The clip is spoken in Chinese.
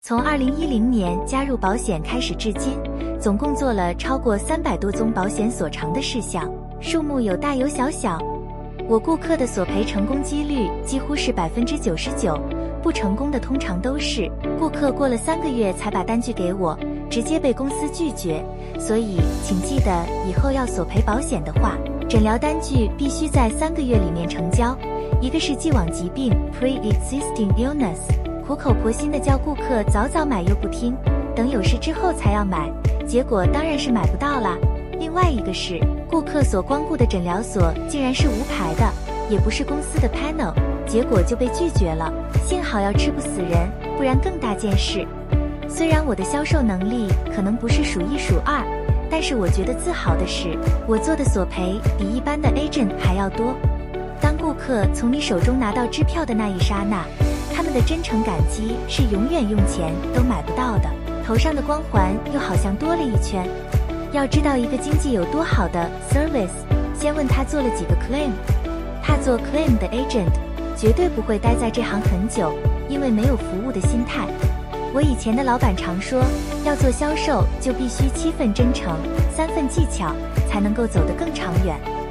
从2010年加入保险开始至今，总共做了超过300多宗保险索偿的事项，数目有大有小小。我顾客的索赔成功几率几乎是99%，不成功的通常都是顾客过了3个月才把单据给我，直接被公司拒绝。所以请记得以后要索赔保险的话，诊疗单据必须在3个月里面成交。一个是既往疾病 pre-existing illness， 苦口婆心的叫顾客早早买又不听，等有事之后才要买，结果当然是买不到啦。另外一个是顾客所光顾的诊疗所竟然是无牌的，也不是公司的 panel， 结果就被拒绝了。幸好要吃不死人，不然更大件事。虽然我的销售能力可能不是数1数2，但是我觉得自豪的是，我做的索赔比一般的 agent 还要多。当顾客从你手中拿到支票的那一刹那，他们的真诚感激是永远用钱都买不到的，头上的光环又好像多了一圈。要知道一个经纪有多好的 service， 先问他做了几个 claim。 他做 claim 的 agent 绝对不会待在这行很久，因为没有服务的心态。我以前的老板常说，要做销售就必须7份真诚，3份技巧，才能够走得更长远。